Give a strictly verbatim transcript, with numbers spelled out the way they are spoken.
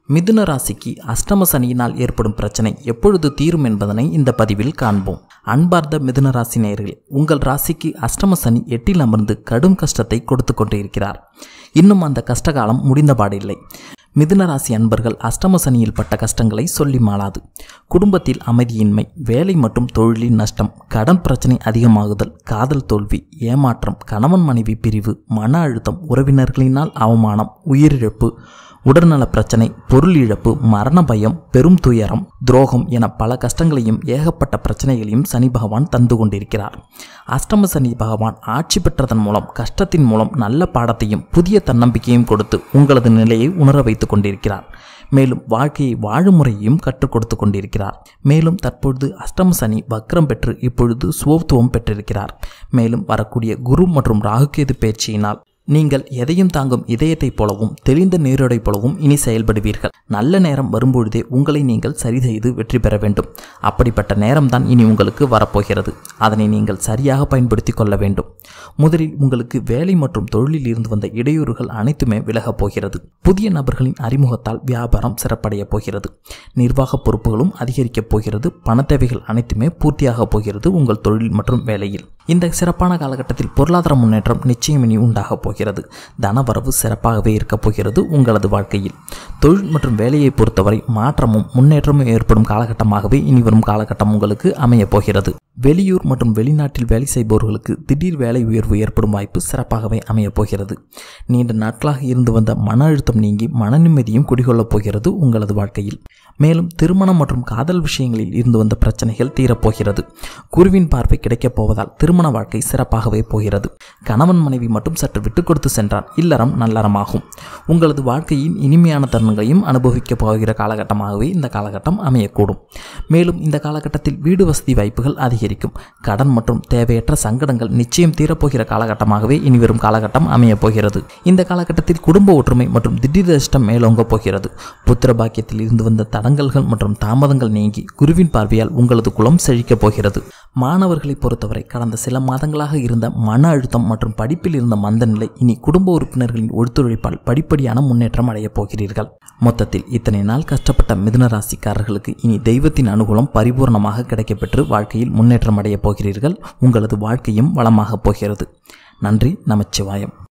மிதுன ராசிக்கு அஷ்டம சனியினால் ஏற்படும் பிரச்சனை எப்பொழுது தீரும் என்பதனை இந்த பதிவில் காண்போம். அன்பார்ந்த மிதுன ராசி நேயர்களே, உங்கள் ராசிக்கு அஷ்டம சனி எட்டில் அமர்ந்து கடும் கஷ்டத்தை கொடுத்து கொண்டு இருக்கிறார். இன்னும் அந்த கஷ்டகாலம் முடிந்தபாடில்லை. மிதுன ராசி அன்பர்கள் அஷ்டம சனியில் பட்ட கஷ்டங்களை சொல்லி மாளாது. குடும்பத்தில் அமைதியின்மை, வேலை மற்றும் தொழிலின் நஷ்டம், கடன் பிரச்சனை அதிகமாகுதல், காதல் தோல்வி, ஏமாற்றம், கணவன் மனைவி பிரிவு, மன அழுத்தம், உறவினர்களினால் அவமானம், உயிரிழப்பு, உடல்நல பிரச்சனை, பொருள் இழப்பு, மரண பயம், பெரும் துயரம், துரோகம் என பல கஷ்டங்களையும் ஏகப்பட்ட பிரச்சனைகளையும் சனி பகவான் தந்து கொண்டிருக்கிறார். அஷ்டம சனி பகவான் ஆட்சி பெற்றதன் மூலம் கஷ்டத்தின் மூலம் நல்ல பாடத்தையும் புதிய தன்னம்பிக்கையும் கொடுத்து உங்களது நிலையை உணர வைத்து கொண்டிருக்கிறார். மேலும் வாழ்க்கையை வாழும் முறையையும் கற்றுக் கொடுத்து கொண்டிருக்கிறார். மேலும் தற்பொழுது அஷ்டம சனி வக்ரம் பெற்று இப்பொழுது சுபத்துவம் பெற்றிருக்கிறார். மேலும் வரக்கூடிய குரு மற்றும் ராகுகேது பயிற்சியினால் நீங்கள் எதையும் தாங்கும் இதயத்தைப் போலவும் தெளிந்த நீரோடை போலவும் இனி செயல்படுவீர்கள். நல்ல நேரம் வரும்பொழுதே உங்களை நீங்கள் சரி செய்து வெற்றி பெற வேண்டும். அப்படிப்பட்ட நேரம்தான் இனி உங்களுக்கு வரப்போகிறது. அதனை நீங்கள் சரியாக பயன்படுத்தி கொள்ள வேண்டும். முதலில் உங்களுக்கு வேலை மற்றும் தொழிலில் இருந்து வந்த இடையூறுகள் அனைத்துமே விலகப் போகிறது. புதிய நபர்களின் அறிமுகத்தால் வியாபாரம் சிறப்படைய போகிறது. நிர்வாக பொறுப்புகளும் அதிகரிக்கப் போகிறது. பண தேவைகள் அனைத்துமே பூர்த்தியாக போகிறது உங்கள் தொழில் மற்றும் வேலையில். இந்த சிறப்பான காலகட்டத்தில் பொருளாதார முன்னேற்றம் நிச்சயம் இனி உண்டாக போகிறது. தனவரவு சிறப்பாகவே இருக்கப் போகிறது உங்களது வாழ்க்கையில். தொழில் மற்றும் வேலையை பொறுத்தவரை மாற்றமும் முன்னேற்றமும் ஏற்படும் காலகட்டமாகவே இனி வரும் காலகட்டம் உங்களுக்கு அமையப் போகிறது. வெளியூர் மற்றும் வெளிநாட்டில் வேலை செய்பவர்களுக்கு திடீர் வேலை உயர்வு ஏற்படும் வாய்ப்பு சிறப்பாகவே அமையப் போகிறது. நீண்ட நாட்களாக இருந்து வந்த மன அழுத்தம் நீங்கி மன நிம்மதியும் குடிகொள்ளப் போகிறது உங்களது வாழ்க்கையில். மேலும் திருமணம் மற்றும் காதல் விஷயங்களில் இருந்து வந்த பிரச்சனைகள் தீரப்போகிறது. குருவின் பார்வை கிடைக்கப் போவதால் திருமண வாழ்க்கை சிறப்பாகவே போகிறது. கணவன் மனைவி மட்டும் சற்று விட்டு கொடுத்து சென்றால் இல்லறம் நல்லறமாகும். உங்களது வாழ்க்கையின் இனிமையான தருணங்களையும் அனுபவிக்கப் போகிற காலகட்டமாகவே இந்த காலகட்டம் அமையக்கூடும். மேலும் இந்த காலகட்டத்தில் வீடு வசதி வாய்ப்புகள் அதிகரிக்கும். கடன் மற்றும் தேவையற்ற சங்கடங்கள் நிச்சயம் தீரப்போகிற காலகட்டமாகவே இனி வரும் காலகட்டம் அமையப் போகிறது. இந்த காலகட்டத்தில் குடும்ப ஒற்றுமை மற்றும் திடீர் அதிர்ஷ்டம் மேலோங்க போகிறது. புத்திர பாக்கியத்தில் இருந்து வந்த தடங்கல்கள் மற்றும் தாமதங்கள் நீங்கி குருவின் பார்வையால் உங்களது குலம் செழிக்கப் போகிறது. மாணவர்களை பொறுத்தவரை கடந்த சில மாதங்களாக இருந்த மன அழுத்தம் மற்றும் படிப்பில் இருந்த மந்த நிலை இனி குடும்ப உறுப்பினர்களின் ஒத்துழைப்பால் படிப்படியான முன்னேற்றம் அடையப் போகிறீர்கள். மொத்தத்தில் இத்தனை நாள் கஷ்டப்பட்ட மிதுன ராசிக்காரர்களுக்கு இனி தெய்வத்தின் அனுகூலம் பரிபூர்ணமாக கிடைக்கப்பெற்று வாழ்க்கையில் முன்னேற்றம் அடையப் போகிறீர்கள். உங்களது வாழ்க்கையும் வளமாகப் போகிறது. நன்றி. நமச்சிவாயம்.